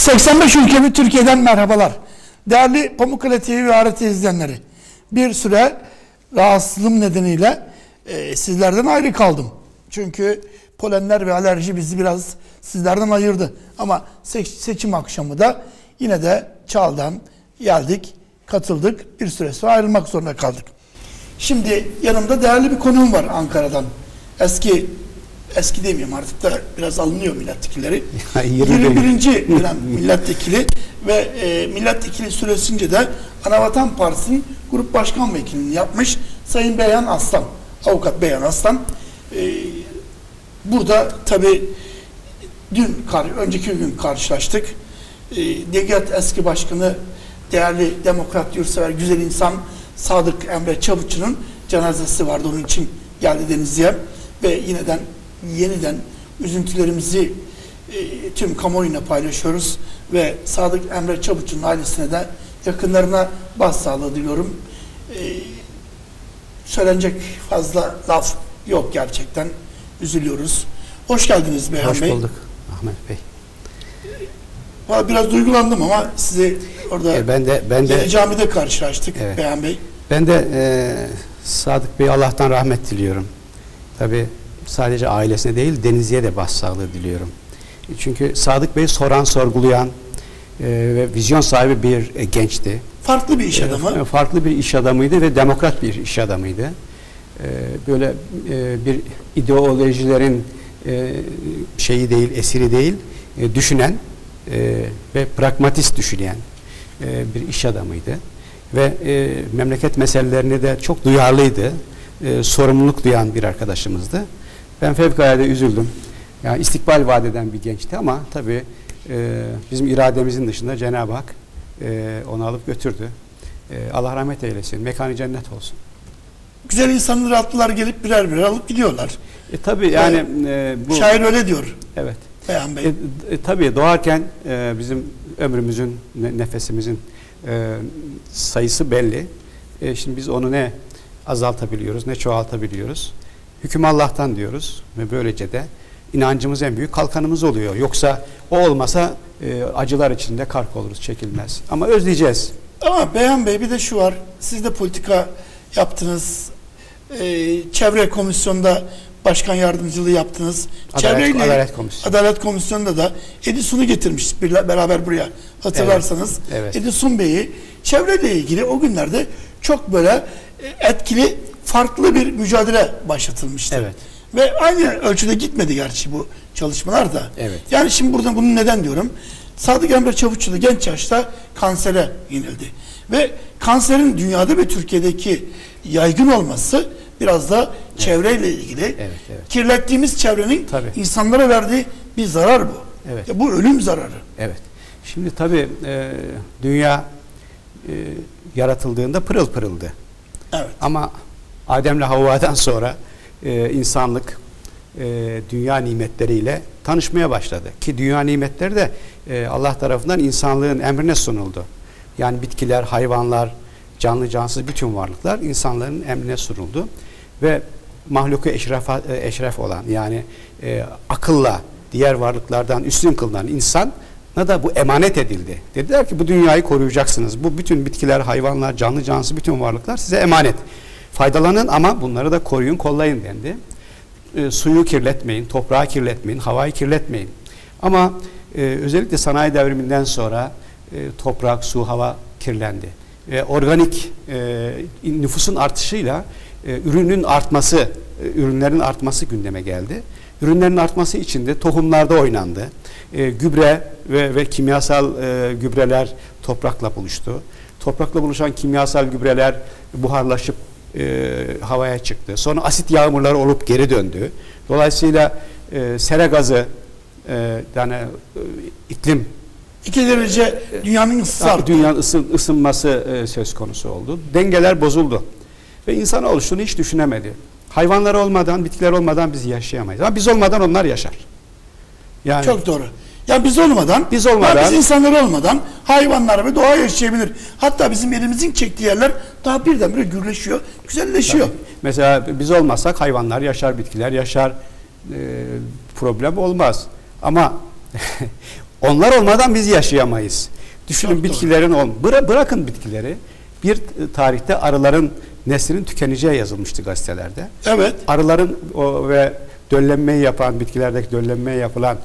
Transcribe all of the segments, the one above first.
85 ülke ve Türkiye'den merhabalar. Değerli Pamukkale TV ve ART izleyenleri, bir süre rahatsızlığım nedeniyle sizlerden ayrı kaldım. Çünkü polenler ve alerji bizi biraz sizlerden ayırdı. Ama seçim akşamı da yine de Çağ'dan geldik, katıldık. Bir süre sonra ayrılmak zorunda kaldık. Şimdi yanımda değerli bir konuğum var Ankara'dan. Eski demiyorum artık da biraz alınıyor milletvekilleri. 21. dönem milletvekili ve milletvekili süresince de Anavatan Partisi'nin grup başkan vekilliğini yapmış Sayın Beyhan Aslan, avukat Beyhan Aslan. Burada tabi önceki gün karşılaştık. DGİAD eski başkanı, değerli demokrat, yurtsever, güzel insan Sadık Emre Çavuşçu'nun cenazesi vardı. Onun için geldi Denizli'ye ve yeniden üzüntülerimizi tüm kamuoyuyla paylaşıyoruz ve Sadık Emre Çavuşçu'nun ailesine de yakınlarına başsağlığı diliyorum. Söylenecek fazla laf yok, gerçekten üzülüyoruz. Hoş geldiniz Beyhan Bey. Hoş bulduk Ahmet Bey. Biraz duygulandım ama sizi orada ben de camide karşılaştık, evet. Beyhan Bey. Ben de Sadık Bey Allah'tan rahmet diliyorum. Tabii sadece ailesine değil, Denizli'ye de başsağlığı diliyorum. Çünkü Sadık Bey soran, sorgulayan ve vizyon sahibi bir gençti. Farklı bir iş adamı. Farklı bir iş adamıydı ve demokrat bir iş adamıydı. Böyle bir ideolojilerin şeyi değil, esiri değil, düşünen ve pragmatist düşünen bir iş adamıydı. Ve memleket meselelerine de çok duyarlıydı. Sorumluluk duyan bir arkadaşımızdı. Ben fevkalade üzüldüm. Yani istikbal vaat eden bir gençti ama tabii bizim irademizin dışında Cenab-ı Hak onu alıp götürdü. Allah rahmet eylesin. Mekanı cennet olsun. Güzel insanlar atlılar gelip birer birer alıp gidiyorlar. Tabii yani bu şair öyle diyor. Evet. Beyhan Bey. Tabii doğarken bizim ömrümüzün, nefesimizin sayısı belli. Şimdi biz onu ne azaltabiliyoruz, ne çoğaltabiliyoruz. Hüküm Allah'tan diyoruz ve böylece de inancımız en büyük kalkanımız oluyor. Yoksa o olmasa acılar içinde kark oluruz, çekilmez. Ama özleyeceğiz. Ama Beyhan Bey bir de şu var, siz de politika yaptınız, çevre komisyonunda başkan yardımcılığı yaptınız. Adalet Komisyonu'nda da Edison'u getirmiş beraber buraya, hatırlarsanız. Evet, evet. Edison Bey'i çevreyle ilgili o günlerde çok böyle etkili, farklı bir mücadele başlatılmıştı. Evet. Ve aynı ölçüde gitmedi gerçi bu çalışmalar da. Evet. Yani şimdi burada bunu neden diyorum? Sadık Emre Çavuşçu da genç yaşta kansere yenildi. Ve kanserin dünyada ve Türkiye'deki yaygın olması biraz da çevreyle ilgili. Evet, evet. Kirlettiğimiz çevrenin insanlara verdiği bir zarar bu. Evet. Bu ölüm zararı. Evet. Şimdi tabii dünya yaratıldığında pırıl pırıldı. Evet. Ama Adem'le Havva'dan sonra insanlık dünya nimetleriyle tanışmaya başladı. Ki dünya nimetleri de Allah tarafından insanlığın emrine sunuldu. Yani bitkiler, hayvanlar, canlı cansız bütün varlıklar insanların emrine sunuldu. Ve mahluku eşref olan, yani akılla diğer varlıklardan üstün kılınan insana da bu emanet edildi. Dediler ki bu dünyayı koruyacaksınız. Bu bütün bitkiler, hayvanlar, canlı cansız bütün varlıklar size emanet. Faydalanın ama bunları da koruyun, kollayın dendi. Suyu kirletmeyin, toprağı kirletmeyin, havayı kirletmeyin. Ama özellikle sanayi devriminden sonra toprak, su, hava kirlendi. Organik nüfusun artışıyla ürünlerin artması gündeme geldi. Ürünlerin artması için de tohumlarda oynandı. Gübre ve kimyasal gübreler toprakla buluştu. Toprakla buluşan kimyasal gübreler buharlaşıp havaya çıktı. Sonra asit yağmurları olup geri döndü. Dolayısıyla sera gazı, yani iklim 2 derece dünyanın ısısı dünyanın ısınması söz konusu oldu. Dengeler bozuldu. Ve insanoğlu şunu hiç düşünemedi. Hayvanlar olmadan, bitkiler olmadan biz yaşayamayız. Ama biz olmadan onlar yaşar. Yani çok doğru. Ya biz olmadan, biz insanlar olmadan hayvanlar ve doğa yaşayabilir. Hatta bizim elimizin çektiği yerler daha birdenbire gürleşiyor, güzelleşiyor. Tabii. Mesela biz olmasak hayvanlar yaşar, bitkiler yaşar, problem olmaz. Ama Onlar olmadan biz yaşayamayız. Düşünün Çok bitkilerin bırakın bitkileri. Bir tarihte arıların neslinin tükeneceği yazılmıştı gazetelerde. Evet. Arıların ve döllenmeyi yapan, bitkilerdeki döllenmeyi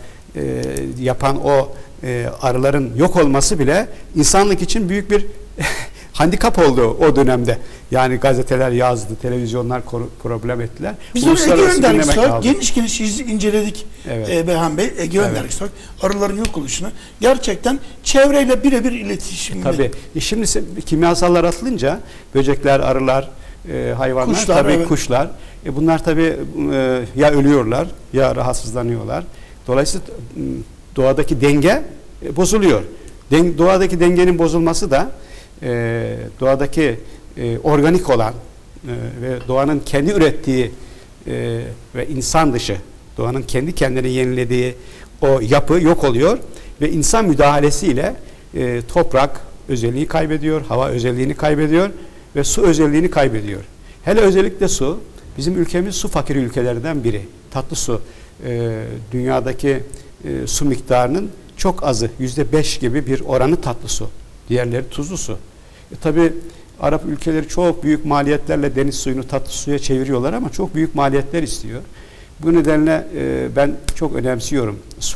yapan arıların yok olması bile insanlık için büyük bir handikap oldu o dönemde. Yani gazeteler yazdı, televizyonlar problem ettiler. Biz onu Egemen Dergisi olarak geniş inceledik, evet. Beyhan Bey. Egemen Dergisi olarak arıların yok oluşunu. Gerçekten çevreyle birebir iletişim. Tabii. Şimdi kimyasallar atılınca böcekler, arılar, hayvanlar, kuşlar, tabii evet. kuşlar. Bunlar tabii ya ölüyorlar ya rahatsızlanıyorlar. Dolayısıyla doğadaki denge bozuluyor. Doğadaki dengenin bozulması da doğadaki organik olan ve doğanın kendi ürettiği ve insan dışı, doğanın kendi kendine yenilediği o yapı yok oluyor ve insan müdahalesiyle toprak özelliği kaybediyor, hava özelliğini kaybediyor ve su özelliğini kaybediyor. Hele özellikle su, bizim ülkemiz su fakiri ülkelerden biri. Tatlı su, dünyadaki su miktarının çok azı, %5 gibi bir oranı tatlı su. Diğerleri tuzlu su. Tabii Arap ülkeleri çok büyük maliyetlerle deniz suyunu tatlı suya çeviriyorlar ama çok büyük maliyetler istiyor. Bu nedenle ben çok önemsiyorum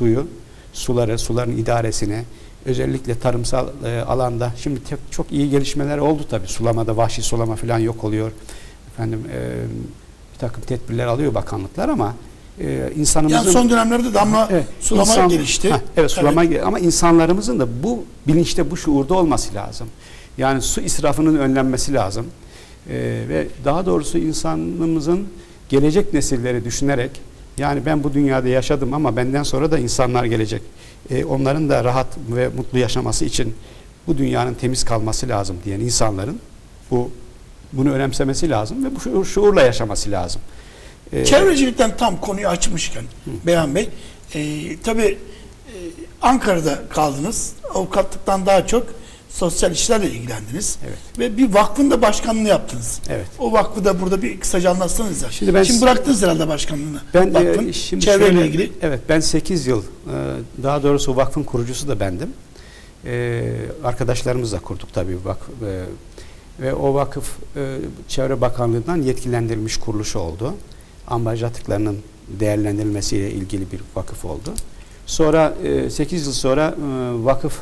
suların idaresini. Özellikle tarımsal alanda. Şimdi çok iyi gelişmeler oldu tabii. Sulamada, vahşi sulama falan yok oluyor. Efendim bir takım tedbirler alıyor bakanlıklar ama insanımızın... Yani son dönemlerde damla sulama gelişti. Evet, sulama ama insanlarımızın da bu bilinçte, bu şuurda olması lazım. Yani su israfının önlenmesi lazım. Ve daha doğrusu insanımızın gelecek nesilleri düşünerek, yani ben bu dünyada yaşadım ama benden sonra da insanlar gelecek. Onların da rahat ve mutlu yaşaması için bu dünyanın temiz kalması lazım diyen insanların bunu önemsemesi lazım ve bu şuurla yaşaması lazım. Çevrecilikten tam konuyu açmışken Beyhan Bey, tabii Ankara'da kaldınız. Avukatlıktan daha çok sosyal işlerle ilgilendiniz. Evet. Ve bir vakfın da başkanlığını yaptınız. Evet. O vakfı da burada bir kısaca anlatsanız da. Şimdi Şimdi bıraktınız herhalde başkanlığını. Ben vakfın, şimdi çevreyle ilgili. Evet, ben 8 yıl, daha doğrusu o vakfın kurucusu da bendim. Arkadaşlarımızla kurduk tabii vakf. Ve o vakıf Çevre Bakanlığı'ndan yetkilendirilmiş kuruluş oldu. Ambalaj atıklarının değerlendirilmesiyle ilgili bir vakıf oldu. Sonra 8 yıl sonra vakıf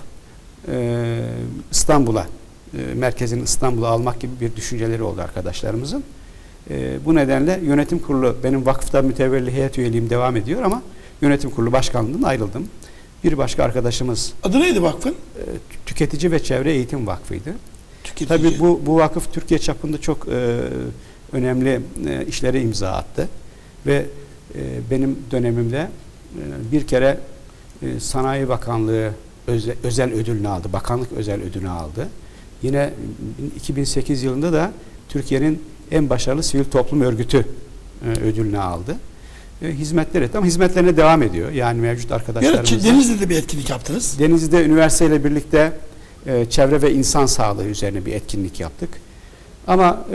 İstanbul'a, merkezini İstanbul'a almak gibi bir düşünceleri oldu arkadaşlarımızın. Bu nedenle yönetim kurulu, benim vakıfta mütevelli heyet üyeliğim devam ediyor ama yönetim kurulu başkanlığından ayrıldım. Bir başka arkadaşımız... Adı neydi vakfın? Tüketici ve Çevre Eğitim Vakfı'ydı. Tüketici. Tabii bu vakıf Türkiye çapında çok önemli işlere imza attı. Ve benim dönemimde bir kere Sanayi Bakanlığı özel ödülünü aldı. Bakanlık özel ödülünü aldı. Yine 2008 yılında da Türkiye'nin en başarılı sivil toplum örgütü ödülünü aldı. Hizmetler etti ama hizmetlerine devam ediyor. Yani mevcut arkadaşlarımızla. Denizli'de bir etkinlik yaptınız. Denizli'de üniversiteyle birlikte çevre ve insan sağlığı üzerine bir etkinlik yaptık. Ama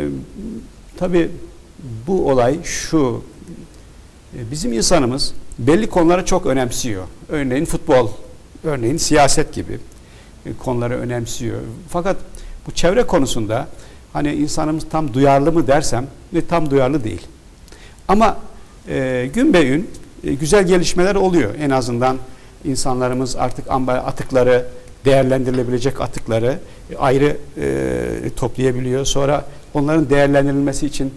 tabii bu olay şu, bizim insanımız belli konuları çok önemsiyor. Örneğin futbol, örneğin siyaset gibi konuları önemsiyor. Fakat bu çevre konusunda hani insanımız tam duyarlı mı dersem tam duyarlı değil. Ama gün be gün güzel gelişmeler oluyor. En azından insanlarımız artık atıkları, değerlendirilebilecek atıkları ayrı toplayabiliyor. Sonra onların değerlendirilmesi için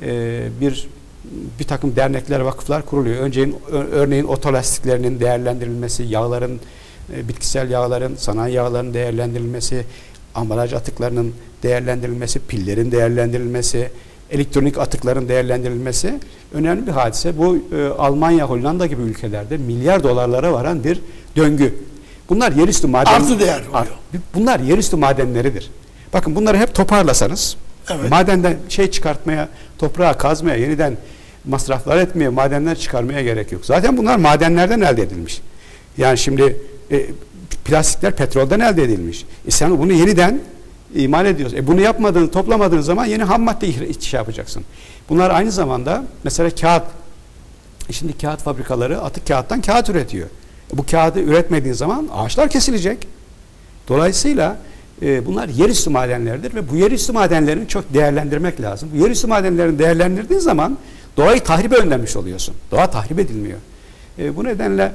bir takım dernekler, vakıflar kuruluyor. Örneğin otolastiklerinin değerlendirilmesi, yağların, bitkisel yağların, sanayi yağlarının değerlendirilmesi, ambalaj atıklarının değerlendirilmesi, pillerin değerlendirilmesi, elektronik atıkların değerlendirilmesi önemli bir hadise. Bu Almanya, Hollanda gibi ülkelerde milyar dolarlara varan bir döngü. Bunlar yerüstü maden. Artı değer oluyor. Bunlar yerüstü madenleridir. Bakın bunları hep toparlasanız, evet, madenden çıkartmaya, toprağa kazmaya, yeniden masraflar etmeye, madenler çıkarmaya gerek yok. Zaten bunlar madenlerden elde edilmiş. Yani şimdi plastikler petrolden elde edilmiş. Sen bunu yeniden imal ediyorsun. Bunu yapmadığın, toplamadığın zaman yeni ham madde yapacaksın. Bunlar aynı zamanda mesela kağıt. Şimdi kağıt fabrikaları atık kağıttan kağıt üretiyor. Bu kağıdı üretmediğin zaman ağaçlar kesilecek. Dolayısıyla bunlar yerüstü madenlerdir ve bu yerüstü madenlerini çok değerlendirmek lazım. Bu yerüstü madenlerini değerlendirdiğin zaman doğayı tahribe önlemiş oluyorsun. Doğa tahrip edilmiyor. Bu nedenle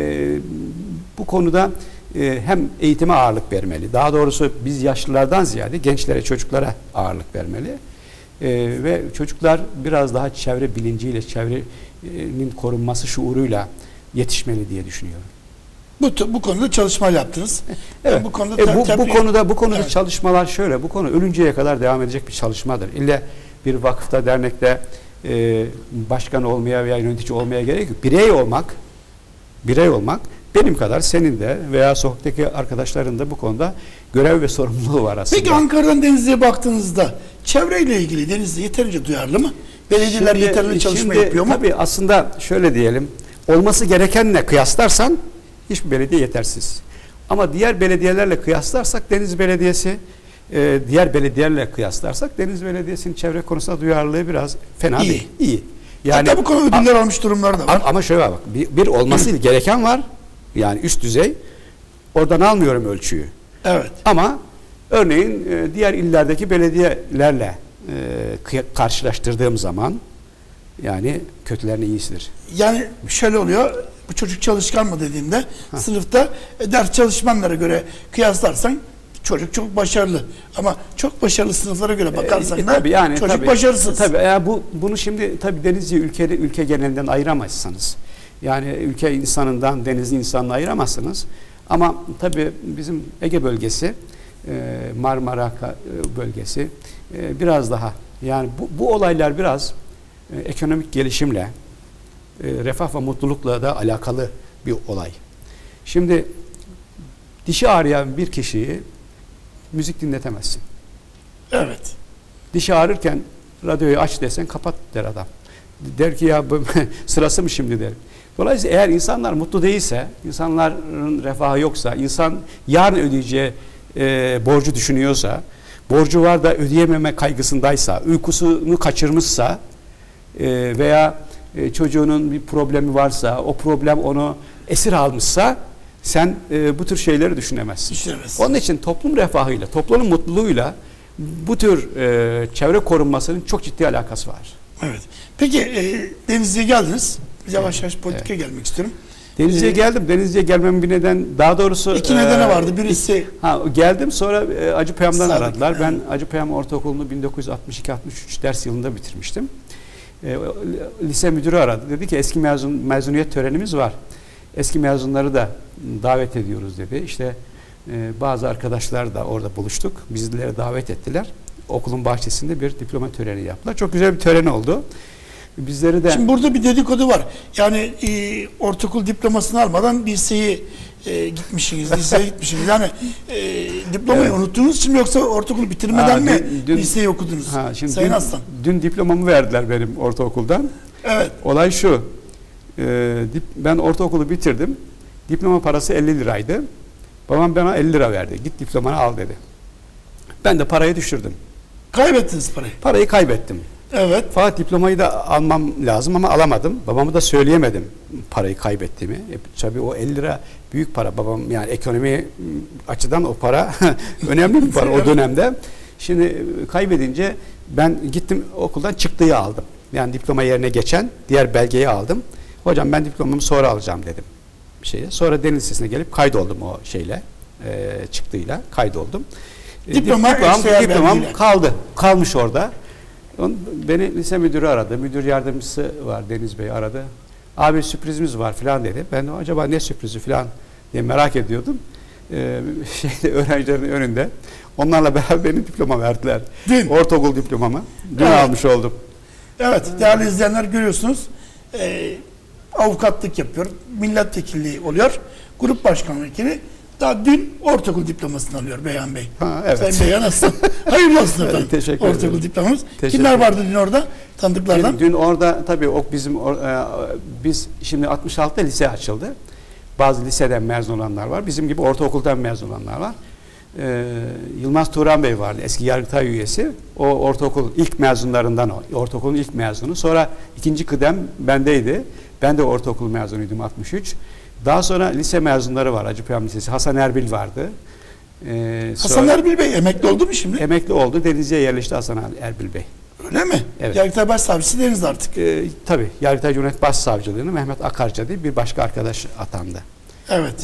bu konuda hem eğitime ağırlık vermeli. Daha doğrusu biz yaşlılardan ziyade gençlere, çocuklara ağırlık vermeli. Ve çocuklar biraz daha çevre bilinciyle, çevrenin korunması şuuruyla yetişmeli diye düşünüyorum. Bu konuda çalışma yaptınız. Evet. Bu konuda bu konuda evet. Çalışmalar şöyle. Bu konu ölünceye kadar devam edecek bir çalışmadır. İlle bir vakıfta, dernekte başkan olmaya veya yönetici olmaya gerek yok. Birey olmak benim kadar senin de veya sokaktaki arkadaşların da bu konuda görev ve sorumluluğu var aslında. Peki Ankara'dan Denizli'ye baktığınızda çevreyle ilgili Denizli yeterince duyarlı mı? Belediyeler yeterli çalışma yapıyor mu? Tabii aslında şöyle diyelim, olması gerekenle kıyaslarsan hiçbir belediye yetersiz. Ama diğer belediyelerle kıyaslarsak Denizli Belediyesi, diğer belediyelerle kıyaslarsak Denizli Belediyesi'nin çevre konusunda duyarlılığı biraz fena değil. İyi. Yani, hatta bu konu ödüller almış durumlar da var. Ama şöyle bak, bir olması gereken var. Yani üst düzey. Oradan almıyorum ölçüyü. Evet. Ama örneğin diğer illerdeki belediyelerle karşılaştırdığım zaman yani kötülerine iyisidir. Yani şöyle oluyor. Bu çocuk çalışkan mı dediğimde sınıfta ders çalışmanlara göre kıyaslarsan çocuk çok başarılı. Ama çok başarılı sınıflara göre bakarsan da yani, çocuk başarısız. Tabii yani bunu şimdi tabii Denizli ülke genelinden ayıramazsınız. Yani ülke insanından Denizli insanını ayıramazsınız. Ama tabii bizim Ege bölgesi, Marmara bölgesi biraz daha yani bu olaylar biraz ekonomik gelişimle, refah ve mutlulukla da alakalı bir olay. Şimdi dişi ağrıyan bir kişiyi müzik dinletemezsin. Evet. Dişi ağrırken radyoyu aç desen kapat der adam. Der ki ya sırası mı şimdi der. Dolayısıyla eğer insanlar mutlu değilse, insanların refahı yoksa, insan yarın ödeyeceği borcu düşünüyorsa, borcu var da ödeyememe kaygısındaysa, uykusunu kaçırmışsa veya çocuğunun bir problemi varsa, o problem onu esir almışsa sen bu tür şeyleri düşünemezsin. Onun için toplum refahıyla, toplumun mutluluğuyla bu tür çevre korunmasının çok ciddi alakası var. Evet. Peki Denizli'ye geldiniz. Yavaş yavaş politikaya gelmek istiyorum. Denizli'ye geldim. Denizli'ye gelmemin bir neden, daha doğrusu iki nedeni vardı. Birisi geldim, sonra Acıpayam'dan aradılar. Ben Acıpayam Ortaokulu'nu 1962-63 ders yılında bitirmiştim. Lise müdürü aradı. Dedi ki eski mezuniyet törenimiz var. Eski mezunları da davet ediyoruz dedi. İşte bazı arkadaşlar da orada buluştuk. Bizleri davet ettiler. Okulun bahçesinde bir diploma töreni yaptılar. Çok güzel bir tören oldu. Bizleri de... Şimdi burada bir dedikodu var. Yani ortaokul diplomasını almadan liseye gitmişsiniz. Yani diplomayı unuttuğunuz için mi yoksa ortaokulu bitirmeden mi liseyi okudunuz? Sayın Aslan. Dün diplomamı verdiler benim ortaokuldan. Evet. Olay şu. Ben ortaokulu bitirdim. Diploma parası 50 liraydı. Babam bana 50 lira verdi. Git diplomanı al dedi. Ben de parayı düşürdüm. Kaybettiniz parayı. Parayı kaybettim. Evet. Fakat diplomayı da almam lazım ama alamadım. Babama da söyleyemedim parayı kaybettiğimi. Tabii o 50 lira büyük para. Babam yani ekonomi açıdan o para önemli bir para o dönemde. Şimdi kaybedince ben gittim okuldan çıktıyı aldım. Yani diploma yerine geçen diğer belgeyi aldım. Hocam ben diplomamı sonra alacağım dedim. Sonra Deniz Lisesi'ne gelip kaydoldum o şeyle, çıktıyla kaydoldum. Diplomam kalmış orada. Beni lise müdürü aradı. Müdür yardımcısı var, Deniz Bey aradı. Abi sürprizimiz var falan dedi. Ben de acaba ne sürprizi falan diye merak ediyordum. Öğrencilerin önünde. Onlarla beraber benim diploma verdiler. Dün. Ortaokul diplomamı. Dün almış oldum. Evet, değerli izleyenler görüyorsunuz. Avukatlık yapıyor. Milletvekilliği oluyor. Grup başkan vekili. Daha dün ortaokul diplomasını alıyor Beyhan Bey. Evet. Sayın Beyhan Aslan. Hayırlı olsun efendim. Teşekkür ortaokul ederim. diplomamız. Kimler vardı dün orada? Tanıdıklardan. Dün orada tabii biz şimdi 66'da lise açıldı. Bazı liseden mezun olanlar var. Bizim gibi ortaokuldan mezun olanlar var. Yılmaz Turan Bey vardı. Eski Yargıtay üyesi. O ortaokul ilk mezunlarından o. Ortaokulun ilk mezunu. Sonra ikinci kıdem bendeydi. Ben de ortaokul mezunuydum 63. Daha sonra lise mezunları var. Acıpayam Lisesi. Hasan Erbil vardı. Hasan Erbil Bey emekli oldu mu şimdi? Emekli oldu. Denizli'ye yerleşti Hasan Erbil Bey. Öyle mi? Evet. Yargıtay Başsavcısı Denizli artık. Tabii. Yargıtay Cumhuriyet Başsavcılığı'nı Mehmet Akarca diye bir başka arkadaş atandı. Evet.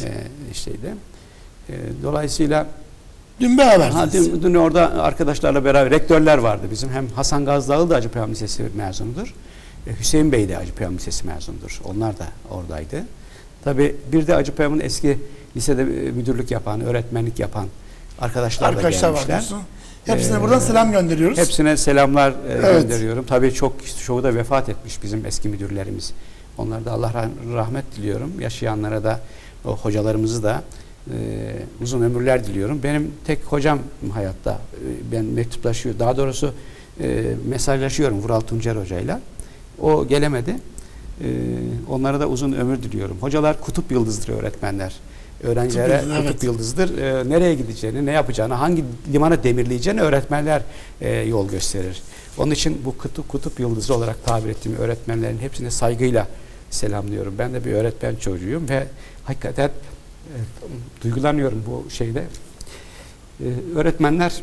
Dolayısıyla dün beraberdiniz. Dün orada arkadaşlarla beraber rektörler vardı bizim. Hem Hasan Gazdağlı da Acıpayam Lisesi mezunudur. Hüseyin Bey de Acıpayam Lisesi mezunudur. Onlar da oradaydı. Tabii bir de Acıpayam'ın eski lisede müdürlük yapan, öğretmenlik yapan arkadaşlar da gelmişler. Hepsine buradan selam gönderiyoruz. Hepsine selamlar gönderiyorum. Tabii çoğu da vefat etmiş bizim eski müdürlerimiz. Onlara da Allah rahmet diliyorum. Yaşayanlara da, o hocalarımızı da uzun ömürler diliyorum. Benim tek hocam hayatta. Ben mektuplaşıyor. Daha doğrusu mesajlaşıyorum Vural Tuncer hocayla. O gelemedi. Onlara da uzun ömür diliyorum. Hocalar kutup yıldızdır, öğretmenler. Öğrencilere kutup yıldızdır. Nereye gideceğini, ne yapacağını, hangi limana demirleyeceğini öğretmenler yol gösterir. Onun için bu kutup yıldızı olarak tabir ettiğim öğretmenlerin hepsine saygıyla selamlıyorum. Ben de bir öğretmen çocuğuyum ve hakikaten duygulanıyorum bu şeyde. Öğretmenler...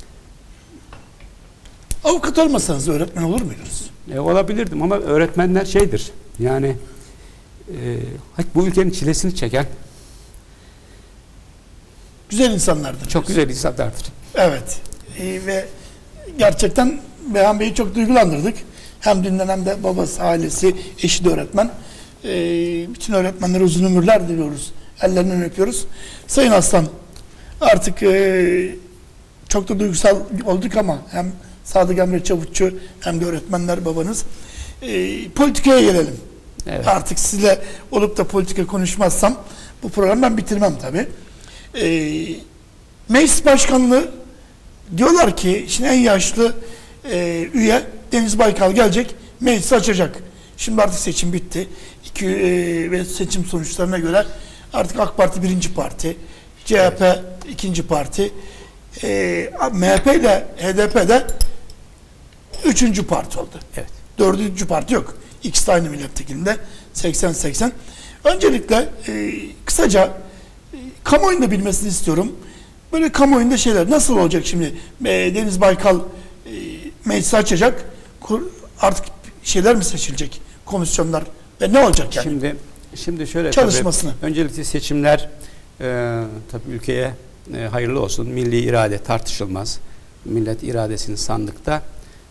Avukat olmasanız öğretmen olur muydunuz? Olabilirdim ama öğretmenler şeydir. Yani bu ülkenin çilesini çeken güzel insanlardır. Çok güzel insanlardır. Evet. Ve gerçekten Beyhan Bey'i çok duygulandırdık. Hem dünden hem de babası, ailesi, eşi de öğretmen. Bütün öğretmenlere uzun ömürler diliyoruz. Ellerinden öpüyoruz. Sayın Aslan, artık çok da duygusal olduk ama hem Sadık Emre Çavuşçu hem de öğretmenler babanız. Politikaya gelelim. Evet. Artık sizle olup da politika konuşmazsam bu programı ben bitirmem tabii. Meclis Başkanlığı diyorlar ki şimdi en yaşlı üye Deniz Baykal gelecek, meclisi açacak. Şimdi artık seçim bitti. Ve seçim sonuçlarına göre artık AK Parti birinci parti, CHP ikinci parti, MHP ile HDP de üçüncü parti oldu. Evet. Dördüncü parti yok. İkisi de aynı milletvekilinde 80-80. Öncelikle kısaca kamuoyunda bilmesini istiyorum. Böyle kamuoyunda şeyler nasıl olacak şimdi? Deniz Baykal meclisi açacak. Artık şeyler mi seçilecek? Komisyonlar ve ne olacak yani? Şimdi şöyle çalışmasını. Öncelikle seçimler tabii ülkeye hayırlı olsun. Milli irade tartışılmaz. Millet iradesini sandıkta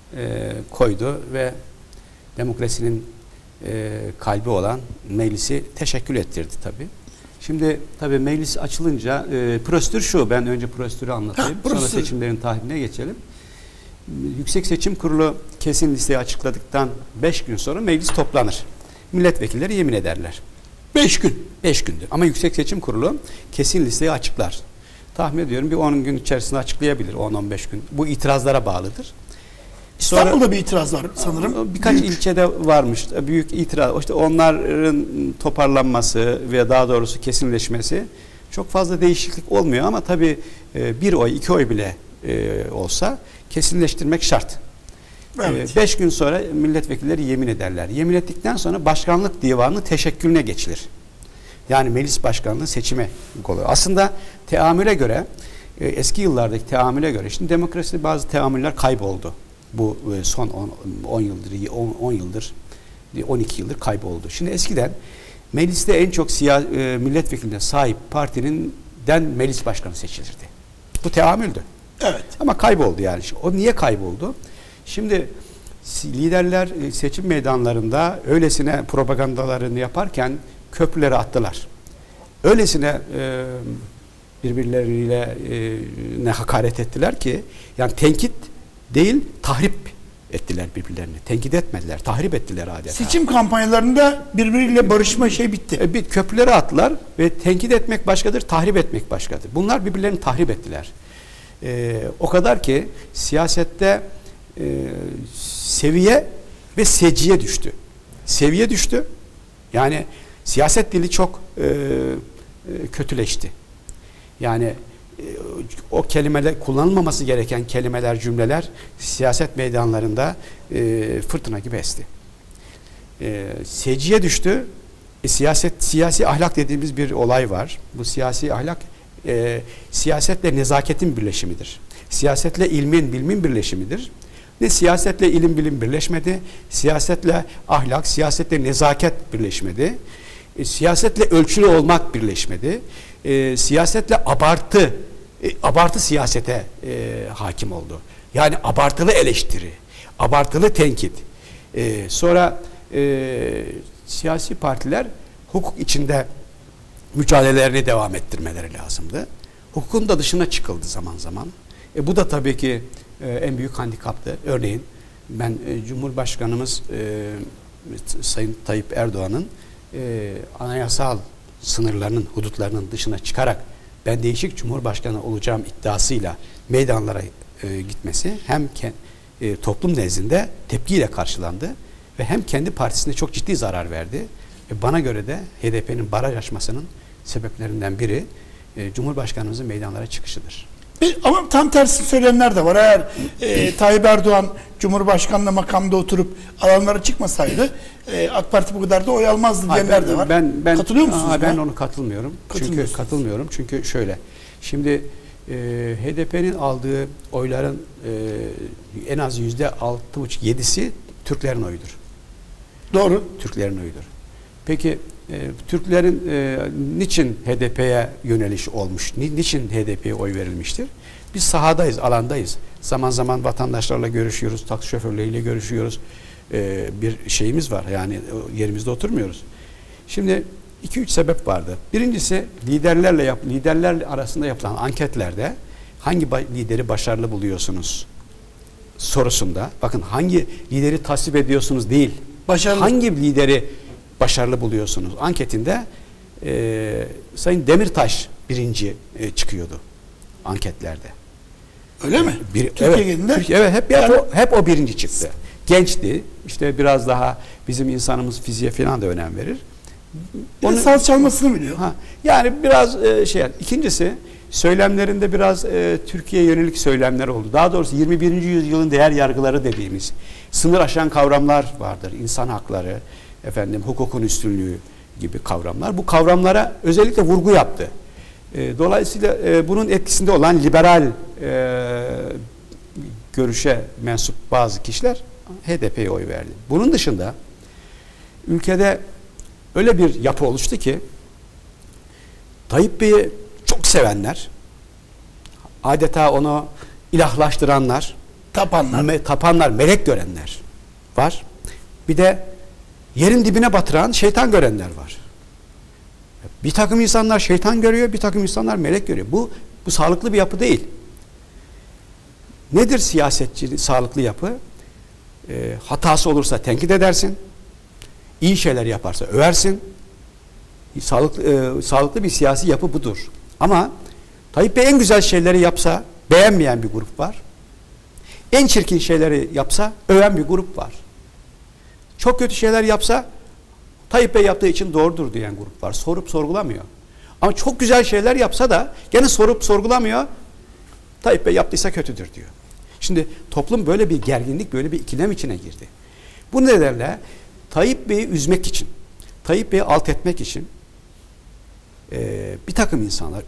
koydu ve demokrasinin kalbi olan meclisi teşekkül ettirdi tabii. Şimdi tabii meclis açılınca prosedür şu. Ben önce prosedürü anlatayım. Sonra seçimlerin tahlile geçelim. Yüksek Seçim Kurulu kesin listeyi açıkladıktan 5 gün sonra meclis toplanır. Milletvekilleri yemin ederler. 5 gün. 5 gündür. Ama Yüksek Seçim Kurulu kesin listeyi açıklar. Tahmin ediyorum bir 10 gün içerisinde açıklayabilir. 10-15 gün. Bu itirazlara bağlıdır. İstanbul'da bir itiraz var sanırım. Birkaç ilçede varmış. Büyük itiraz. İşte onların toparlanması ve daha doğrusu kesinleşmesi çok fazla değişiklik olmuyor ama tabii bir oy, 2 oy bile olsa kesinleştirmek şart. 5 evet. Gün sonra milletvekilleri yemin ederler. Yemin ettikten sonra başkanlık divanı teşekkülüne geçilir. Yani meclis başkanlığı seçime oluyor. Aslında teamüle göre, eski yıllardaki teamüle göre, şimdi demokraside bazı teamüller kayboldu. Bu son 10 yıldır, 12 yıldır kayboldu. Şimdi eskiden mecliste en çok milletvekiline sahip partinin meclis başkanı seçilirdi. Bu teamüldü. Evet. Ama kayboldu yani. O niye kayboldu? Şimdi liderler seçim meydanlarında öylesine propagandalarını yaparken köprüleri attılar. Öylesine birbirleriyle ne hakaret ettiler ki yani tenkit değil tahrip ettiler birbirlerini. Tenkit etmediler, tahrip ettiler adeta. Seçim kampanyalarında birbiriyle barışma bitti. Bir köprüleri attılar ve tenkit etmek başkadır, tahrip etmek başkadır. Bunlar birbirlerini tahrip ettiler. O kadar ki siyasette seviye ve seciye düştü. Seviye düştü. Yani siyaset dili çok kötüleşti. Yani o kelimeler, kullanılmaması gereken kelimeler, cümleler siyaset meydanlarında fırtına gibi esti. Seciye düştü. Siyasi ahlak dediğimiz bir olay var. Bu siyasi ahlak siyasetle nezaketin birleşimidir. Siyasetle ilmin, bilimin birleşimidir. Ne siyasetle ilim, bilim birleşmedi. Siyasetle ahlak, siyasetle nezaket birleşmedi. Siyasetle ölçülü olmak birleşmedi. Siyasetle abartı siyasete hakim oldu. Yani abartılı eleştiri, abartılı tenkit. Sonra siyasi partiler hukuk içinde mücadelelerini devam ettirmeleri lazımdı. Hukukun da dışına çıkıldı zaman zaman. Bu da tabii ki en büyük handikaptı. Örneğin ben Cumhurbaşkanımız Sayın Tayyip Erdoğan'ın anayasal sınırlarının, hudutlarının dışına çıkarak ben değişik Cumhurbaşkanı olacağım iddiasıyla meydanlara gitmesi hem toplum nezdinde tepkiyle karşılandı ve hem kendi partisine çok ciddi zarar verdi. Ve bana göre de HDP'nin baraj aşmasının sebeplerinden biri Cumhurbaşkanımızın meydanlara çıkışıdır. Ama tam tersini söyleyenler de var. Eğer Tayyip Erdoğan Cumhurbaşkanlığı makamda oturup alanlara çıkmasaydı AK Parti bu kadar da oy almazdı diyenler de var. Katılıyor musunuz? Ben onu katılmıyorum. Çünkü şöyle. Şimdi HDP'nin aldığı oyların en az %6,5-7'si Türklerin oyudur. Doğru. Türklerin oyudur. Peki Türklerin niçin HDP'ye yöneliş olmuş? Niçin HDP'ye oy verilmiştir? Biz sahadayız, alandayız. Zaman zaman vatandaşlarla görüşüyoruz, taksi şoförleriyle görüşüyoruz. Bir şeyimiz var. Yani yerimizde oturmuyoruz. Şimdi 2-3 sebep vardı. Birincisi liderler arasında yapılan anketlerde hangi lideri başarılı buluyorsunuz sorusunda, bakın hangi lideri tasvip ediyorsunuz değil, başarılı. Hangi lideri başarılı buluyorsunuz anketinde Sayın Demirtaş birinci çıkıyordu anketlerde. Öyle mi? Türkiye hep o birinci çıktı. Gençti. İşte biraz daha bizim insanımız fiziğe falan da önem verir. Onu saz çalmasını biliyor. Yani biraz İkincisi söylemlerinde biraz Türkiye'ye yönelik söylemler oldu. Daha doğrusu 21. yüzyılın değer yargıları dediğimiz sınır aşan kavramlar vardır. İnsan hakları, hukukun üstünlüğü gibi kavramlar. Bu kavramlara özellikle vurgu yaptı. Dolayısıyla bunun etkisinde olan liberal görüşe mensup bazı kişiler HDP'ye oy verdi. Bunun dışında ülkede öyle bir yapı oluştu ki Tayyip Bey'i çok sevenler, adeta onu ilahlaştıranlar, tapanlar, melek görenler var. Bir de yerin dibine batıran şeytan görenler var. Bir takım insanlar şeytan görüyor, bir takım insanlar melek görüyor. Bu sağlıklı bir yapı değil. Nedir sağlıklı yapı? Hatası olursa tenkit edersin, iyi şeyler yaparsa översin. Sağlıklı bir siyasi yapı budur. Ama Tayyip Bey en güzel şeyleri yapsa beğenmeyen bir grup var. En çirkin şeyleri yapsa öven bir grup var. Çok kötü şeyler yapsa Tayyip Bey yaptığı için doğrudur diyen grup var. Sorup sorgulamıyor. Ama çok güzel şeyler yapsa da gene sorup sorgulamıyor. Tayyip Bey yaptıysa kötüdür diyor. Şimdi toplum böyle bir gerginlik, böyle bir ikilem içine girdi. Bu nedenle Tayyip Bey'i üzmek için, Tayyip Bey'i alt etmek için bir takım insanlar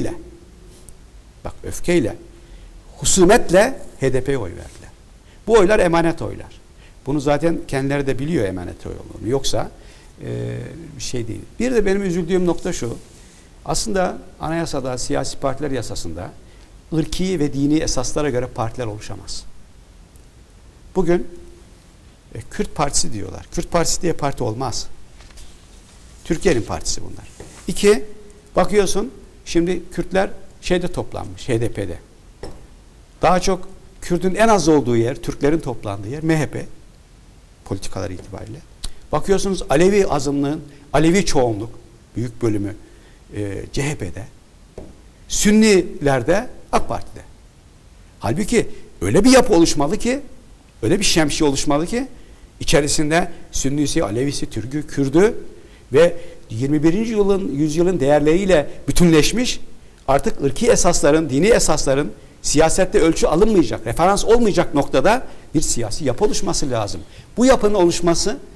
öfkeyle, husumetle HDP'ye oy verdiler. Bu oylar emanet oylar. Bunu zaten kendileri de biliyor emanet oy olduğunu. Yoksa bir şey değil. Bir de benim üzüldüğüm nokta şu. Aslında anayasada, siyasi partiler yasasında ırki ve dini esaslara göre partiler oluşamaz. Bugün Kürt Partisi diyorlar. Kürt Partisi diye parti olmaz. Türkiye'nin partisi bunlar. 2, bakıyorsun şimdi Kürtler toplanmış, HDP'de. Daha çok Kürt'ün en az olduğu yer, Türklerin toplandığı yer MHP politikaları itibariyle. Bakıyorsunuz Alevi azınlığın, Alevi çoğunluk, büyük bölümü CHP'de. Sünniler de AK Parti'de. Halbuki öyle bir yapı oluşmalı ki, öyle bir şemsiye oluşmalı ki içerisinde Sünnisi, Alevisi, Türk'ü, Kürdü ve 21. yüzyılın değerleriyle bütünleşmiş, artık ırki esasların, dini esasların siyasette ölçü alınmayacak, referans olmayacak noktada bir siyasi yapı oluşması lazım. Bu yapının oluşması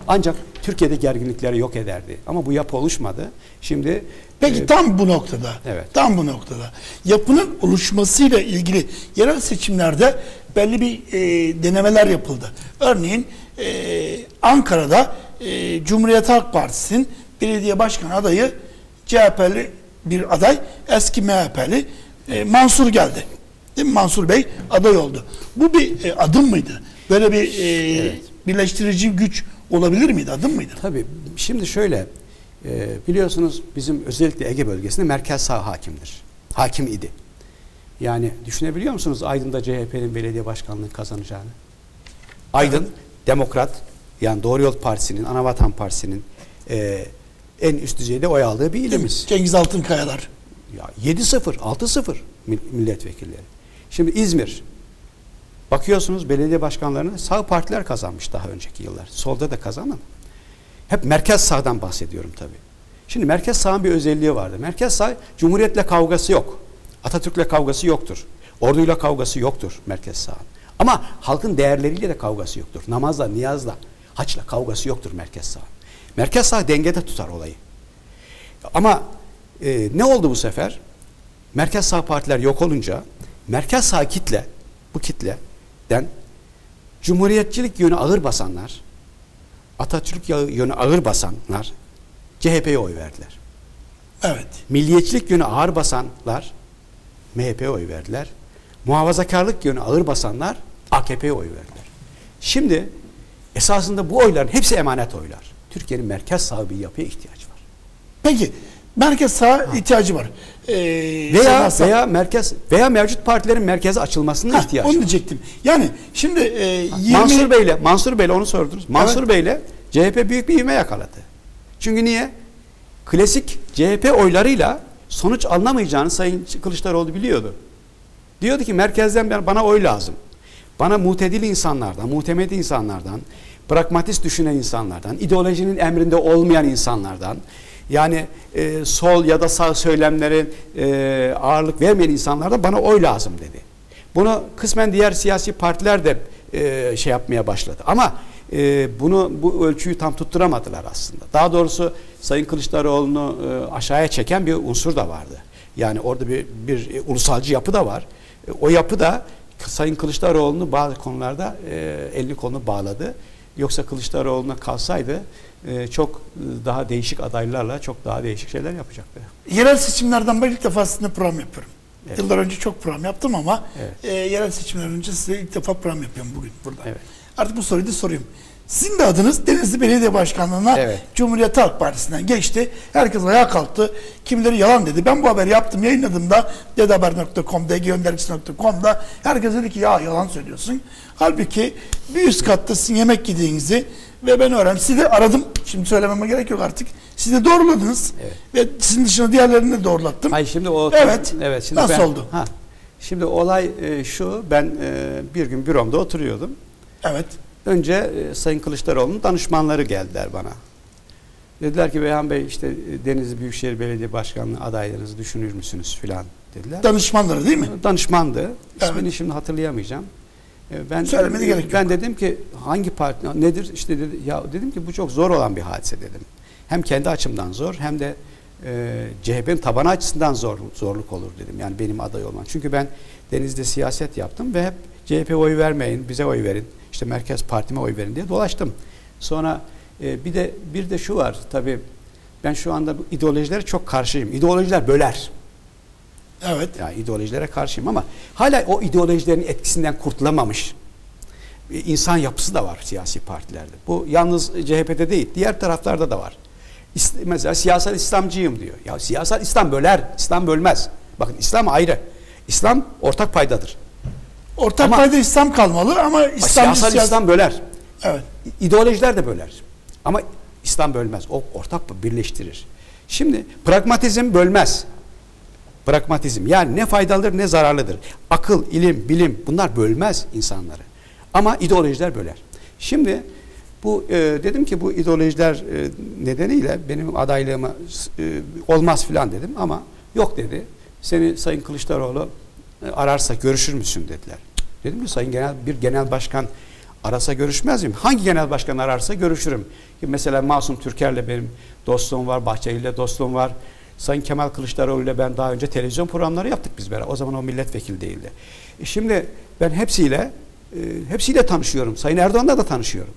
Ancak Türkiye'de gerginlikleri yok ederdi. Ama bu yapı oluşmadı. Şimdi Peki tam bu noktada, evet. tam bu noktada yapının oluşmasıyla ilgili yerel seçimlerde belli bir denemeler yapıldı. Örneğin Ankara'da Cumhuriyet Halk Partisi'nin belediye başkan adayı CHP'li bir aday, eski MHP'li Mansur geldi. Değil mi? Mansur Bey aday oldu. Bu bir adım mıydı? Böyle bir evet. birleştirici güç olabilir miydi? Adım mıydı? Tabii. Şimdi şöyle, biliyorsunuz bizim özellikle Ege bölgesinde merkez sağ hakimdir. Hakim idi. Yani düşünebiliyor musunuz Aydın'da CHP'nin belediye başkanlığını kazanacağını? Aydın, evet. Demokrat, yani Doğru Yol Partisi'nin, Anavatan Partisi'nin en üst düzeyde oy aldığı bir ilimiz. Cengiz Altınkayalar. Ya 7-0, 6-0 milletvekilleri. Şimdi İzmir, bakıyorsunuz belediye başkanlarını sağ partiler kazanmış daha önceki yıllar. Solda da kazanan. Hep merkez sağdan bahsediyorum tabii. Şimdi merkez sağın bir özelliği vardı. Merkez sağ Cumhuriyet'le kavgası yok. Atatürk'le kavgası yoktur. Orduyla kavgası yoktur merkez sağın. Ama halkın değerleriyle de kavgası yoktur. Namazla, niyazla, haçla kavgası yoktur merkez sağ. Merkez sağ dengede tutar olayı. Ama ne oldu bu sefer? Merkez sağ partiler yok olunca merkez sağ kitle, bu kitleden cumhuriyetçilik yönü ağır basanlar, Atatürk yönü ağır basanlar CHP'ye oy verdiler. Evet. Milliyetçilik yönü ağır basanlar MHP'ye oy verdiler. Muhafazakarlık yönü ağır basanlar AKP'ye oy verdiler. Şimdi esasında bu oyların hepsi emanet oylar. Türkiye'nin merkez sağ bir yapıya ihtiyacı var. Peki merkez sağ ihtiyacı var. Veya mevcut partilerin merkeze açılmasına ihtiyacı var. Onu diyecektim. Yani şimdi 20... Mansur Bey'le onu sordunuz. Mansur Bey'le CHP büyük bir ivme yakaladı. Çünkü niye? Klasik CHP oylarıyla sonuç alınamayacağını Sayın Kılıçdaroğlu biliyordu. Diyordu ki merkezden bana oy lazım. Bana mutedil insanlardan, muhtemet insanlardan, pragmatist düşünen insanlardan, ideolojinin emrinde olmayan insanlardan, yani sol ya da sağ söylemlere ağırlık vermeyen insanlardan bana oy lazım dedi. Bunu kısmen diğer siyasi partiler de şey yapmaya başladı. Ama bu ölçüyü tam tutturamadılar aslında. Daha doğrusu Sayın Kılıçdaroğlu'nu aşağıya çeken bir unsur da vardı. Yani orada bir ulusalcı yapı da var. O yapı da Sayın Kılıçdaroğlu'nu bazı konularda elini kolunu bağladı. Yoksa Kılıçdaroğlu'na kalsaydı çok daha değişik adaylarla çok daha değişik şeyler yapacaktı. Yerel seçimlerden ben ilk defa sizinle program yapıyorum. Evet. Yıllar önce çok program yaptım ama yerel seçimler önce size ilk defa program yapıyorum bugün burada. Evet. Artık bu soruyu da sorayım. Sizin de adınız Denizli Belediye Başkanlığı'na Cumhuriyet Halk Partisi'nden geçti. Herkes ayağa kalktı. Kimileri yalan dedi. Ben bu haberi yaptım, yayınladım da dedehaber.com, dgöndericisi.com'da herkes dedi ki ya yalan söylüyorsun. Halbuki bir üst katta sizin yemek yediğinizi ve ben öğrendim. Sizi de aradım. Şimdi söylememe gerek yok artık. Siz de doğruladınız. Evet. Ve sizin dışında diğerlerini de doğrulattım. Hayır, şimdi o şimdi nasıl oldu? Şimdi olay şu. Ben bir gün büromda oturuyordum. Evet. Önce Sayın Kılıçdaroğlu'nun danışmanları geldiler bana. Dediler ki Beyhan Bey işte Denizli Büyükşehir Belediye Başkanlığı adaylığınızı düşünür müsünüz filan dediler. Danışmanları değil mi? Danışmandı. İsmini şimdi hatırlayamayacağım. Söylemene gerek yok. Ben dedim ki hangi parti nedir? İşte dedim ki bu çok zor olan bir hadise dedim. Hem kendi açımdan zor hem de CHP'nin tabanı açısından zorluk olur dedim. Yani benim aday olmam. Çünkü ben Denizli'de siyaset yaptım ve hep CHP'ye oy vermeyin, bize oy verin. İşte merkez partime oy verin diye dolaştım. Sonra bir de şu var tabii ben şu anda bu ideolojilere çok karşıyım. İdeolojiler böler. Evet. Yani ideolojilere karşıyım ama hala o ideolojilerin etkisinden kurtulamamış insan yapısı da var siyasi partilerde. Bu yalnız CHP'de değil, diğer taraflarda da var. Mesela siyasal İslamcıyım diyor. Ya siyasal İslam böler, İslam bölmez. Bakın İslam ayrı. İslam ortak paydadır. Ortak payda İslam kalmalı ama İslam böler. Evet. İdeolojiler de böler. Ama İslam bölmez. O ortak birleştirir. Şimdi pragmatizm bölmez. Pragmatizm yani ne faydalıdır ne zararlıdır. Akıl, ilim, bilim bunlar bölmez insanları. Ama ideolojiler böler. Şimdi bu dedim ki bu ideolojiler nedeniyle benim adaylığıma olmaz filan dedim ama yok dedi. Seni Sayın Kılıçdaroğlu ararsa görüşür müsün dediler. Dedim ki Sayın Genel Başkan Arasa görüşmez miyim? Hangi genel başkan ararsa görüşürüm. Mesela Masum Türker'le benim dostluğum var, Bahçeli'yle dostluğum var. Sayın Kemal Kılıçdaroğlu ile ben daha önce televizyon programları yaptık biz beraber. O zaman o milletvekili değildi. Şimdi ben hepsiyle tanışıyorum. Sayın Erdoğan'la da tanışıyorum.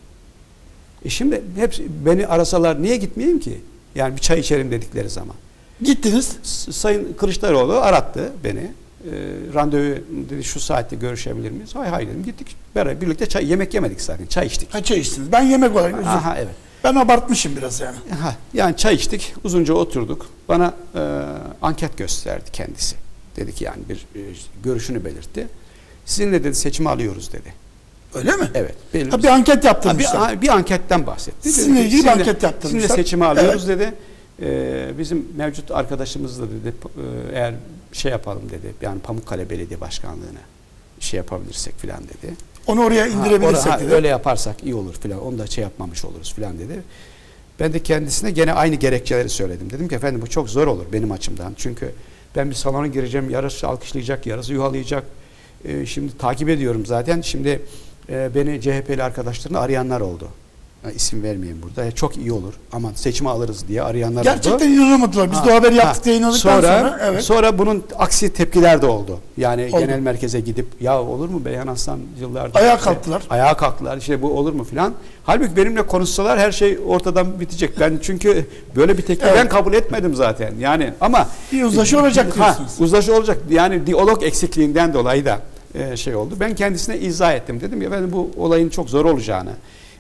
Şimdi beni arasalar niye gitmeyeyim ki? Yani bir çay içerim dedikleri zaman. Gittiniz. Sayın Kılıçdaroğlu arattı beni. Randevu dedi, şu saatte görüşebilir miyiz? Hayır dedim, gittik. Beraber birlikte yemek yemedik zaten. Çay içtik. Ha, çay içtiniz. Ben yemek olarak üzüldüm. Aha, evet. Ben abartmışım biraz yani. Yani çay içtik. Uzunca oturduk. Bana anket gösterdi kendisi. Dedi ki yani görüşünü belirtti. Sizinle dedi seçimi alıyoruz dedi. Öyle mi? Evet. Bir anket yaptırmışlar. Bir anketten bahsetti. Sizinle ilgili bir anket yaptırmışlar. Sizinle seçimi alıyoruz dedi. Bizim mevcut arkadaşımızla dedi eğer yapalım dedi. Yani Pamukkale Belediye Başkanlığı'na yapabilirsek filan dedi. Onu oraya indirebilirsek dedi. Öyle yaparsak iyi olur filan. Onu da yapmamış oluruz filan dedi. Ben de kendisine gene aynı gerekçeleri söyledim. Dedim ki efendim bu çok zor olur benim açımdan. Çünkü ben bir salona gireceğim. Yarısı alkışlayacak, yarısı yuhalayacak. Şimdi takip ediyorum zaten. Şimdi beni CHP'li arkadaşlarını arayanlar oldu. İsim vermeyeyim burada. Çok iyi olur. Aman seçimi alırız diye arayanlar gerçekten oldu. Gerçekten inanamadılar. Biz de haber yaptık diye inandıktan sonra. Evet. Sonra bunun aksi tepkiler de oldu. Yani genel merkeze gidip ya olur mu Beyhan Aslan yıllardır. Ayağa kalktılar. Ayağa kalktılar. İşte bu olur mu filan. Halbuki benimle konuşsalar her şey ortadan bitecek. Ben çünkü böyle bir teklif ben kabul etmedim zaten. Yani ama bir uzlaşı olacak diyorsunuz. Uzlaşı olacak. Yani diyalog eksikliğinden dolayı da oldu. Ben kendisine izah ettim. Dedim ya ben bu olayın çok zor olacağını,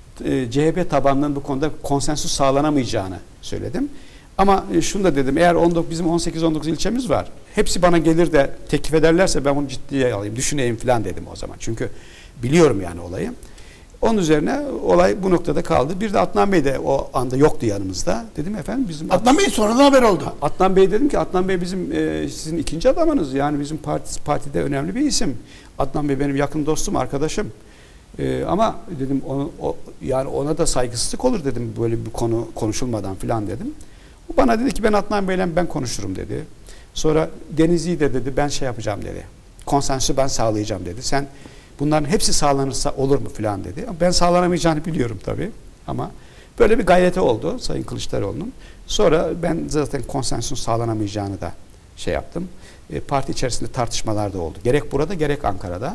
CHP tabanının bu konuda konsensus sağlanamayacağını söyledim. Ama şunu da dedim, eğer bizim 18-19 ilçemiz var. Hepsi bana gelir de teklif ederlerse ben bunu ciddiye alayım, düşüneyim falan dedim o zaman. Çünkü biliyorum yani olayı. Onun üzerine olay bu noktada kaldı. Bir de Adnan Bey de o anda yoktu yanımızda. Dedim efendim bizim... Adnan Bey sonradan haber oldu. Adnan Bey dedim ki Adnan Bey bizim sizin ikinci adamınız. Yani bizim partide önemli bir isim. Adnan Bey benim yakın dostum, arkadaşım. Ama dedim yani ona da saygısızlık olur dedim böyle bir konu konuşulmadan filan dedim. O bana dedi ki ben Adnan Bey'le ben konuşurum dedi. Sonra Denizli'yi de dedi ben yapacağım dedi. Konsensüsü ben sağlayacağım dedi. Sen bunların hepsi sağlanırsa olur mu filan dedi. Ben sağlanamayacağını biliyorum tabii. Ama böyle bir gayreti oldu Sayın Kılıçdaroğlu'nun. Sonra ben zaten konsensüsün sağlanamayacağını da yaptım. Parti içerisinde tartışmalar da oldu. Gerek burada gerek Ankara'da.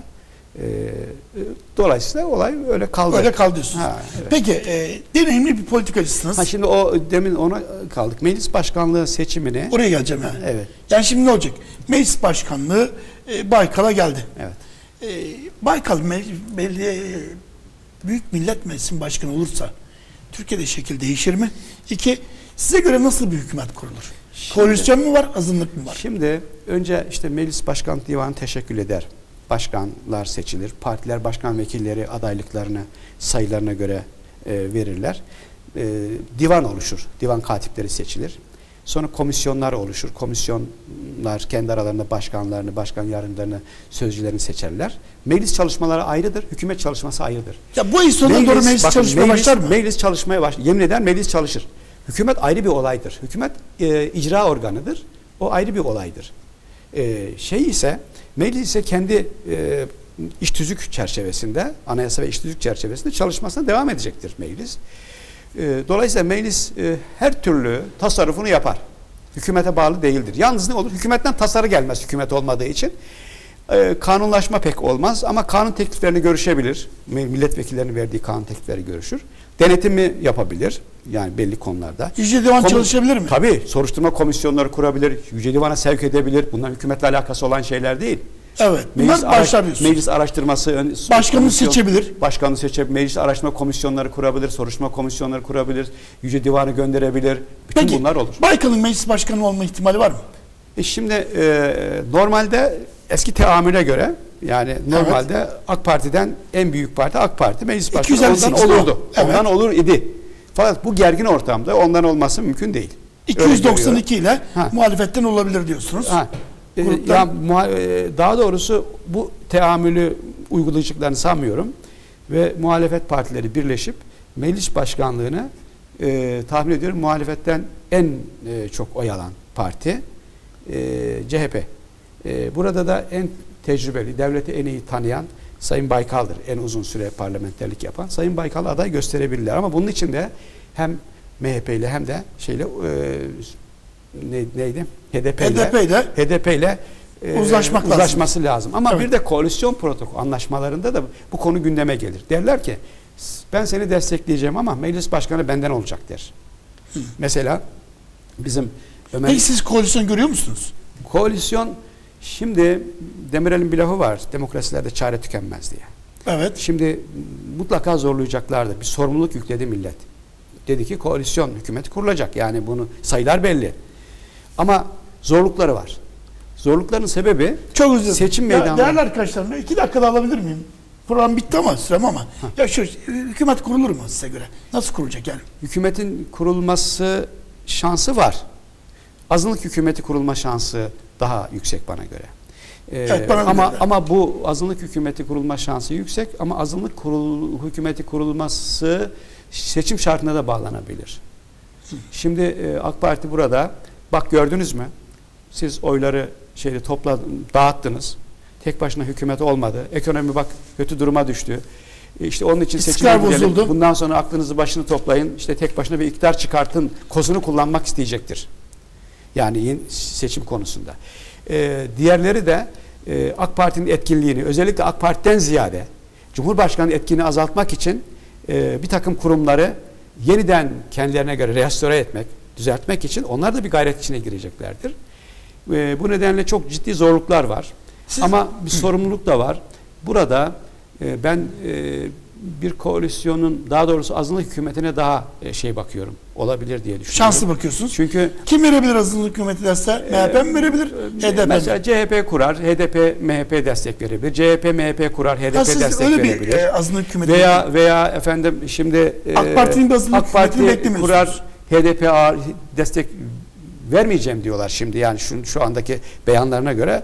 Dolayısıyla olay öyle kaldı. Öyle kaldı diyorsunuz. Evet. Peki deneyimli bir politikacısınız. Şimdi demin ona kaldık. Meclis başkanlığı seçimini. Oraya geleceğim yani. Evet. Yani şimdi ne olacak? Meclis başkanlığı Baykal'a geldi. Evet. Baykal Büyük Millet Meclisi'nin başkanı olursa Türkiye'de şekil değişir mi? 2. Size göre nasıl bir hükümet kurulur? Koalisyon mu var, azınlık mı var? Şimdi önce Meclis Başkanlık Divanı teşekkür eder. Başkanlar seçilir. Partiler başkan vekilleri adaylıklarını sayılarına göre verirler. Divan oluşur. Divan katipleri seçilir. Sonra komisyonlar oluşur. Komisyonlar kendi aralarında başkanlarını, başkan yardımcılarını, sözcülerini seçerler. Meclis çalışmaları ayrıdır. Hükümet çalışması ayrıdır. Ya bu ay sonuna doğru meclis çalışmaya başlar mı? Meclis çalışmaya başlar. Yemin eder meclis çalışır. Hükümet ayrı bir olaydır. Hükümet icra organıdır. O ayrı bir olaydır. Meclis ise kendi iş tüzük çerçevesinde, anayasa ve iş tüzük çerçevesinde çalışmasına devam edecektir meclis. Dolayısıyla meclis her türlü tasarrufunu yapar. Hükümete bağlı değildir. Yalnız ne olur? Hükümetten tasarı gelmez hükümet olmadığı için. Kanunlaşma pek olmaz ama kanun tekliflerini görüşebilir. Milletvekillerinin verdiği kanun teklifleri görüşür. Denetimi yapabilir. Yani belli konularda. Yüce Divan çalışabilir mi? Tabii. Soruşturma komisyonları kurabilir. Yüce Divan'a sevk edebilir. Bunlar hükümetle alakası olan şeyler değil. Evet. Meclis araştırması başkanını seçebilir. Başkanını seçebilir. Meclis araştırma komisyonları kurabilir. Soruşturma komisyonları kurabilir. Yüce Divan'ı gönderebilir. Bütün Peki, bunlar olur. Baykal'ın meclis başkanı olma ihtimali var mı? Şimdi normalde eski teamüle göre yani normalde AK Parti'den en büyük parti AK Parti meclis başkanı ondan olurdu. Evet. Ondan olur idi. Fakat bu gergin ortamda ondan olması mümkün değil. 292 ile muhalefetten olabilir diyorsunuz. Daha doğrusu bu teamülü uygulayacaklarını sanmıyorum. Ve muhalefet partileri birleşip meclis başkanlığını tahmin ediyorum muhalefetten en çok oy alan parti CHP. Burada da en tecrübeli, devleti en iyi tanıyan Sayın Baykal'dır. En uzun süre parlamenterlik yapan. Sayın Baykal aday gösterebilirler. Ama bunun için de hem MHP ile hem de neydi? HDP ile uzlaşması lazım. Ama evet, bir de koalisyon protokol anlaşmalarında da bu konu gündeme gelir. Derler ki ben seni destekleyeceğim ama meclis başkanı benden olacak der. Mesela bizim Ömer... Peki siz koalisyon görüyor musunuz? Koalisyon, şimdi Demirel'in bir lafı var. Demokrasilerde çare tükenmez diye. Evet. Şimdi mutlaka zorlayacaklardır. Bir sorumluluk yükledi millet. Dedi ki koalisyon hükümeti kurulacak. Yani bunu sayılar belli. Ama zorlukları var. Zorlukların sebebi çok özür seçim meydanları. Değerli arkadaşlarım, 2 dakikada alabilir miyim? Program bitti ama sürem ama. Ya şu hükümet kurulur mu size göre? Nasıl kurulacak yani? Hükümetin kurulması şansı var. Azınlık hükümeti kurulma şansı daha yüksek bana göre. Evet, ama bu azınlık hükümeti kurulma şansı yüksek ama azınlık hükümeti kurulması seçim şartına da bağlanabilir. Şimdi AK Parti burada, bak gördünüz mü? Siz oyları dağıttınız. Tek başına hükümet olmadı. Ekonomi bak kötü duruma düştü. İşte onun için seçime gidelim. Bundan sonra aklınızı başını toplayın. İşte tek başına bir iktidar çıkartın kozunu kullanmak isteyecektir. Yani seçim konusunda. Diğerleri de AK Parti'nin etkinliğini, özellikle AK Parti'den ziyade Cumhurbaşkanı etkinliğini azaltmak için bir takım kurumları yeniden kendilerine göre restore etmek, düzeltmek için onlar da bir gayret içine gireceklerdir. Bu nedenle çok ciddi zorluklar var. Ama bir sorumluluk da var. Burada ben bir koalisyonun, daha doğrusu azınlık hükümetine daha bakıyorum. Olabilir diye düşünüyorum. Şanslı bakıyorsunuz. Çünkü kim verebilir azınlık hükümeti derse? MHP mi verebilir? HDP mi? Mesela CHP kurar, HDP MHP destek verebilir. CHP MHP kurar, HDP destek verebilir. Bir azınlık hükümeti veya efendim şimdi AK Parti'nin azınlık hükümetini kurar, HDP destek vermeyeceğim diyorlar şimdi. Yani şu andaki beyanlarına göre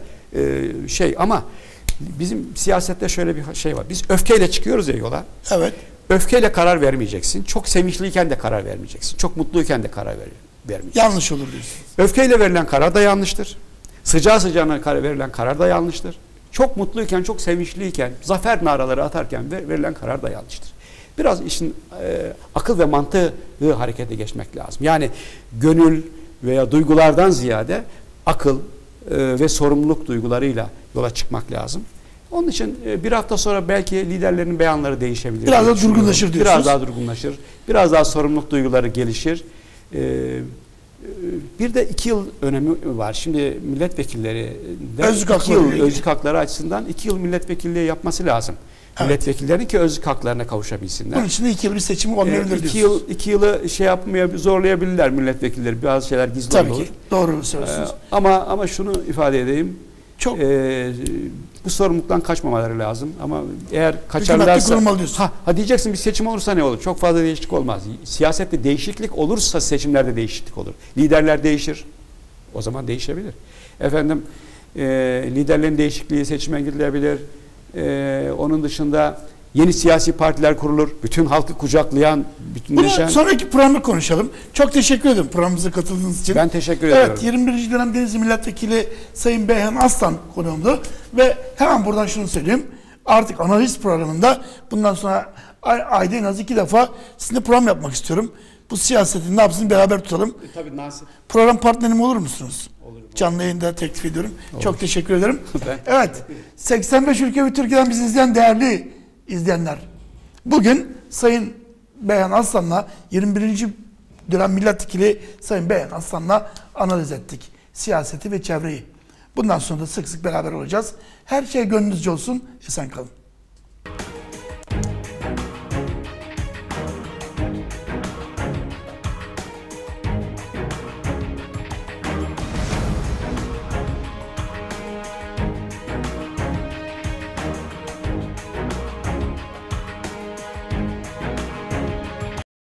ama bizim siyasette şöyle bir şey var. Biz öfkeyle çıkıyoruz ya yola. Evet. Öfkeyle karar vermeyeceksin. Çok sevinçliyken de karar vermeyeceksin. Çok mutluyken de karar vermeyeceksin. Yanlış olur diyorsunuz. Öfkeyle verilen karar da yanlıştır. Sıcağı sıcağına verilen karar da yanlıştır. Çok mutluyken, çok sevinçliyken, zafer naraları atarken verilen karar da yanlıştır. Biraz işin akıl ve mantığı harekete geçmek lazım. Yani gönül veya duygulardan ziyade akıl ve sorumluluk duygularıyla yola çıkmak lazım. Onun için bir hafta sonra belki liderlerin beyanları değişebilir. Biraz daha durgunlaşır diyorsunuz. Biraz daha durgunlaşır. Biraz daha sorumluluk duyguları gelişir. Bir de 2 yıl önemi var. Şimdi milletvekilleri özlük hakları açısından 2 yıl milletvekilliği yapması lazım. Evet. Milletvekillerinin ki özlük haklarına kavuşabilsinler. Bunun için de 2 yıl bir seçim olmayabilir diyorsunuz. 2 yılı zorlayabilirler milletvekilleri. Bazı şeyler gizli tabii olur. Tabii ki. Doğru söylüyorsunuz. Ama şunu ifade edeyim. Çok bu sorumluluktan kaçmamaları lazım. Ama eğer kaçarlarsa diyeceksin bir seçim olursa ne olur? Çok fazla değişiklik olmaz. Siyasette değişiklik olursa seçimlerde değişiklik olur. Liderler değişir. O zaman değişebilir. Efendim liderlerin değişikliği seçime gidilebilir. Onun dışında yeni siyasi partiler kurulur. Bütün halkı kucaklayan, bütünleşen. Bunu sonraki programda konuşalım. Çok teşekkür ederim programımıza katıldığınız için. Ben teşekkür ediyorum. Evet, 21. dönem Denizli Milletvekili Sayın Beyhan Aslan konuğumdu. Ve hemen buradan şunu söyleyeyim. Artık analiz programında bundan sonra ayda en az 2 defa sizinle program yapmak istiyorum. Bu siyasetin ne yapsın beraber tutalım. Tabii nasip. Program partnerim olur musunuz? Olur. Canlı yayında teklif ediyorum. Olur. Çok teşekkür ederim. Evet, 85 ülke ve Türkiye'den bizi izleyen değerli izleyenler. Bugün Sayın Beyhan Aslan'la 21. dönem milletvekili Sayın Beyhan Aslan'la analiz ettik. Siyaseti ve çevreyi. Bundan sonra da sık sık beraber olacağız. Her şey gönlünüzce olsun. Esen kalın.